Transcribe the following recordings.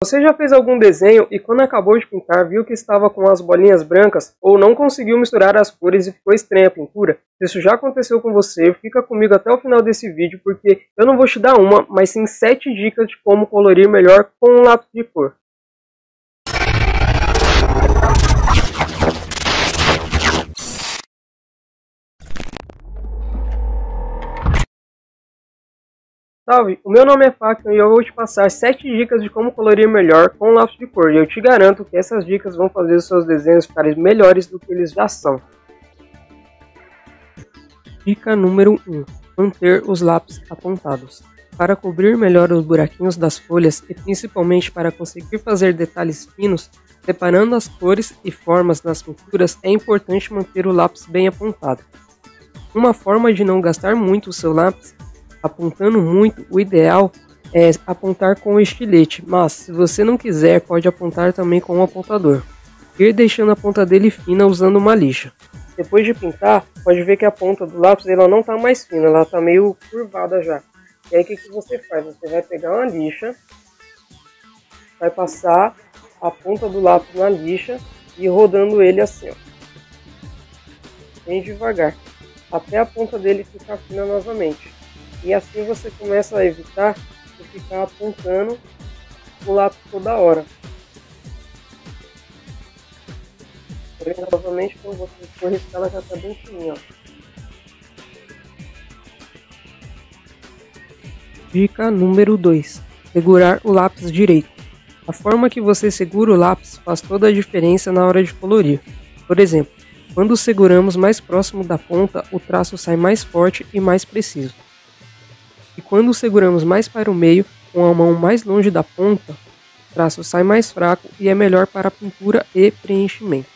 Você já fez algum desenho e quando acabou de pintar viu que estava com as bolinhas brancas ou não conseguiu misturar as cores e ficou estranha a pintura? Se isso já aconteceu com você, fica comigo até o final desse vídeo porque eu não vou te dar uma, mas sim 7 dicas de como colorir melhor com um lápis de cor. Salve, o meu nome é Faction e eu vou te passar 7 dicas de como colorir melhor com lápis de cor. E eu te garanto que essas dicas vão fazer os seus desenhos ficarem melhores do que eles já são. Dica número 1. Manter os lápis apontados. Para cobrir melhor os buraquinhos das folhas e principalmente para conseguir fazer detalhes finos, separando as cores e formas nas pinturas, é importante manter o lápis bem apontado. Uma forma de não gastar muito o seu lápis apontando muito, o ideal é apontar com o estilete, mas se você não quiser, pode apontar também com o apontador. Ir deixando a ponta dele fina usando uma lixa. Depois de pintar, pode ver que a ponta do lápis ela não está mais fina, ela está meio curvada já. E aí o que você faz? Você vai pegar uma lixa, vai passar a ponta do lápis na lixa e ir rodando ele assim, ó. Bem devagar, até a ponta dele ficar fina novamente. E assim você começa a evitar de ficar apontando o lápis toda hora. Porém, novamente, quando você for riscar, ela já está bem fininha. Dica número 2. Segurar o lápis direito. A forma que você segura o lápis faz toda a diferença na hora de colorir. Por exemplo, quando seguramos mais próximo da ponta, o traço sai mais forte e mais preciso. E quando seguramos mais para o meio, com a mão mais longe da ponta, o traço sai mais fraco e é melhor para a pintura e preenchimento.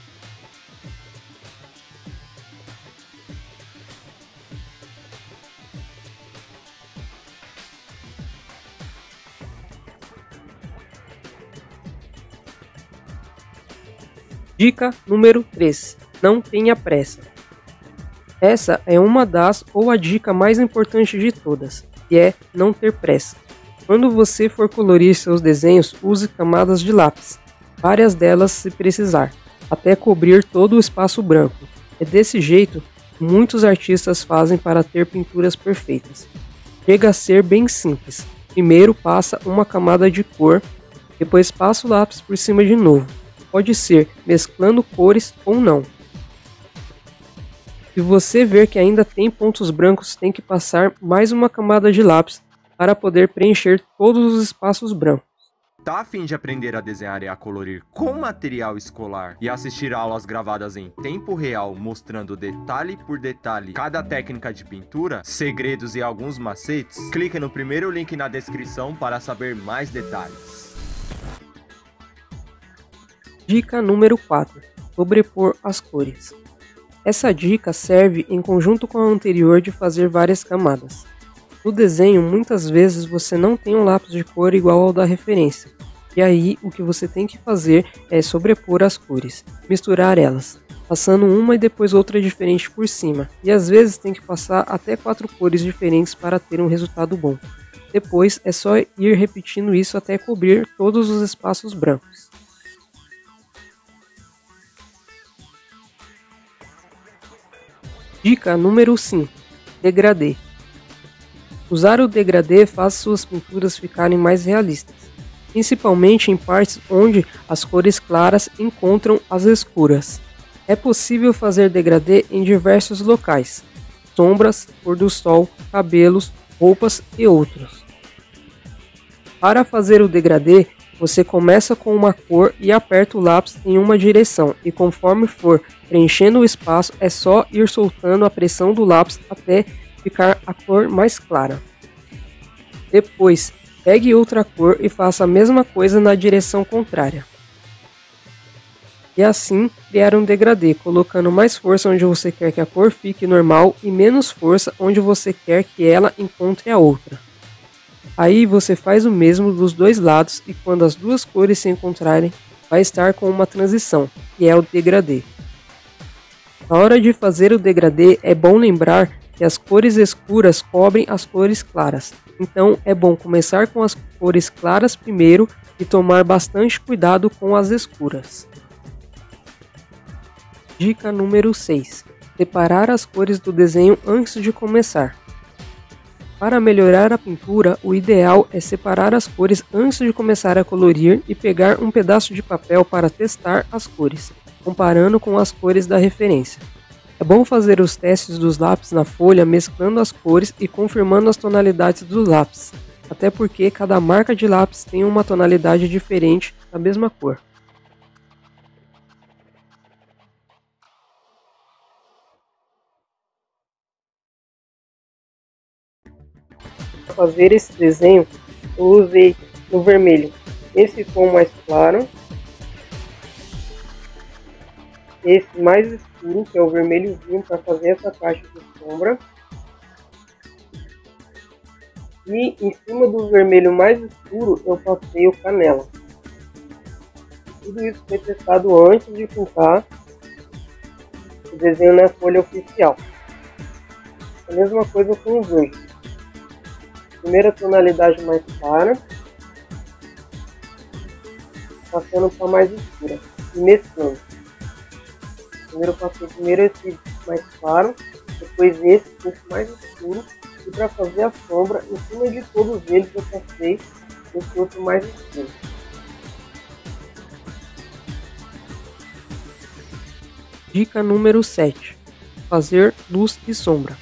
Dica número 3. Não tenha pressa. Essa é uma das ou a dica mais importante de todas, que é não ter pressa. Quando você for colorir seus desenhos, use camadas de lápis, várias delas se precisar, até cobrir todo o espaço branco. É desse jeito que muitos artistas fazem para ter pinturas perfeitas. Chega a ser bem simples. Primeiro passa uma camada de cor, depois passa o lápis por cima de novo. Pode ser mesclando cores ou não. Se você ver que ainda tem pontos brancos, tem que passar mais uma camada de lápis para poder preencher todos os espaços brancos. Tá a fim de aprender a desenhar e a colorir com material escolar e assistir aulas gravadas em tempo real mostrando detalhe por detalhe cada técnica de pintura, segredos e alguns macetes? Clique no primeiro link na descrição para saber mais detalhes. Dica número 4. Sobrepor as cores. Essa dica serve em conjunto com a anterior de fazer várias camadas. No desenho, muitas vezes você não tem um lápis de cor igual ao da referência, e aí o que você tem que fazer é sobrepor as cores, misturar elas, passando uma e depois outra diferente por cima, e às vezes tem que passar até 4 cores diferentes para ter um resultado bom. Depois é só ir repetindo isso até cobrir todos os espaços brancos. Dica número 5. Degradê. Usar o degradê faz suas pinturas ficarem mais realistas, principalmente em partes onde as cores claras encontram as escuras. É possível fazer degradê em diversos locais: sombras, pôr do sol, cabelos, roupas e outros. Para fazer o degradê, você começa com uma cor e aperta o lápis em uma direção, e conforme for preenchendo o espaço, é só ir soltando a pressão do lápis até ficar a cor mais clara. Depois, pegue outra cor e faça a mesma coisa na direção contrária. E assim, criar um degradê, colocando mais força onde você quer que a cor fique normal e menos força onde você quer que ela encontre a outra. Aí você faz o mesmo dos dois lados e quando as duas cores se encontrarem, vai estar com uma transição, que é o degradê. Na hora de fazer o degradê, é bom lembrar que as cores escuras cobrem as cores claras. Então é bom começar com as cores claras primeiro e tomar bastante cuidado com as escuras. Dica número 6. Separar as cores do desenho antes de começar. Para melhorar a pintura, o ideal é separar as cores antes de começar a colorir e pegar um pedaço de papel para testar as cores, comparando com as cores da referência. É bom fazer os testes dos lápis na folha mesclando as cores e confirmando as tonalidades dos lápis, até porque cada marca de lápis tem uma tonalidade diferente da mesma cor. Para fazer esse desenho, eu usei no vermelho esse tom mais claro, esse mais escuro, que é o vermelho vinho, para fazer essa parte de sombra, e em cima do vermelho mais escuro eu passei o canela. Tudo isso foi testado antes de pintar o desenho na folha oficial. A mesma coisa com o verde. Primeira tonalidade mais clara, passando para mais escura e mesclando. Primeiro passei esse mais claro, depois esse mais escuro, e para fazer a sombra, em cima de todos eles eu passei esse outro mais escuro. Dica número 7. Fazer luz e sombra.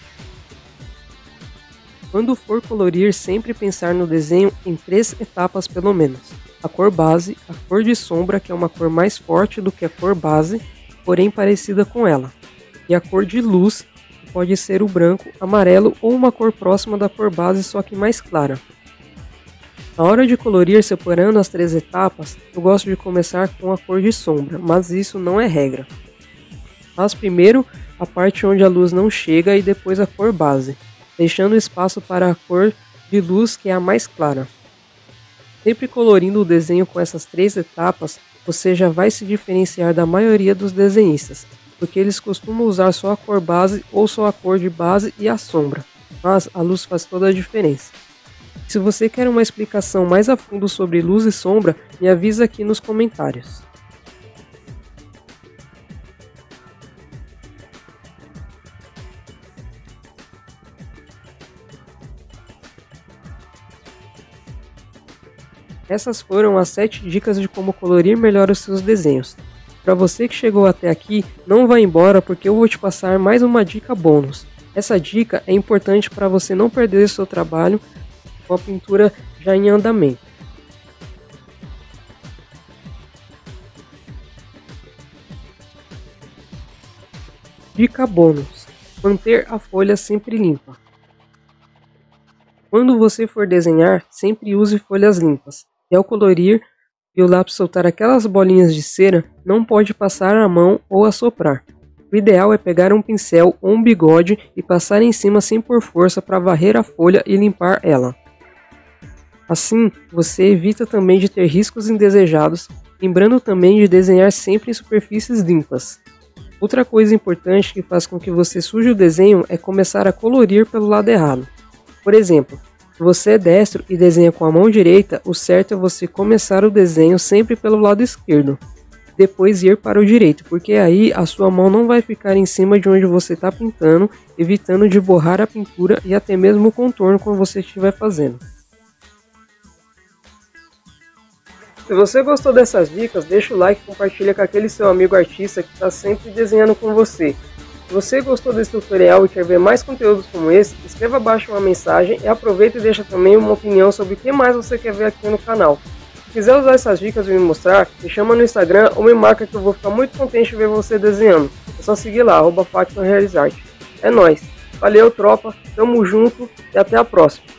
Quando for colorir, sempre pensar no desenho em 3 etapas pelo menos. A cor base, a cor de sombra, que é uma cor mais forte do que a cor base, porém parecida com ela, e a cor de luz, que pode ser o branco, amarelo ou uma cor próxima da cor base, só que mais clara. Na hora de colorir separando as 3 etapas, eu gosto de começar com a cor de sombra, mas isso não é regra. Faz primeiro a parte onde a luz não chega e depois a cor base, deixando espaço para a cor de luz, que é a mais clara. Sempre colorindo o desenho com essas 3 etapas, você já vai se diferenciar da maioria dos desenhistas, porque eles costumam usar só a cor base ou só a cor de base e a sombra, mas a luz faz toda a diferença. Se você quer uma explicação mais a fundo sobre luz e sombra, me avisa aqui nos comentários. Essas foram as 7 dicas de como colorir melhor os seus desenhos. Para você que chegou até aqui, não vá embora porque eu vou te passar mais uma dica bônus. Essa dica é importante para você não perder o seu trabalho com a pintura já em andamento. Dica bônus: manter a folha sempre limpa. Quando você for desenhar, sempre use folhas limpas. E ao colorir e o lápis soltar aquelas bolinhas de cera, não pode passar a mão ou assoprar. O ideal é pegar um pincel ou um bigode e passar em cima sem pôr força para varrer a folha e limpar ela. Assim, você evita também de ter riscos indesejados, lembrando também de desenhar sempre em superfícies limpas. Outra coisa importante que faz com que você suje o desenho é começar a colorir pelo lado errado. Por exemplo, se você é destro e desenha com a mão direita, o certo é você começar o desenho sempre pelo lado esquerdo, depois ir para o direito, porque aí a sua mão não vai ficar em cima de onde você está pintando, evitando de borrar a pintura e até mesmo o contorno quando você estiver fazendo. Se você gostou dessas dicas, deixa o like e compartilha com aquele seu amigo artista que está sempre desenhando com você. Se você gostou desse tutorial e quer ver mais conteúdos como esse, escreva abaixo uma mensagem e aproveita e deixa também uma opinião sobre o que mais você quer ver aqui no canal. Se quiser usar essas dicas e me mostrar, me chama no Instagram ou me marca que eu vou ficar muito contente de ver você desenhando. É só seguir lá, @FactonRealizArt. É nóis! Valeu, tropa, tamo junto e até a próxima!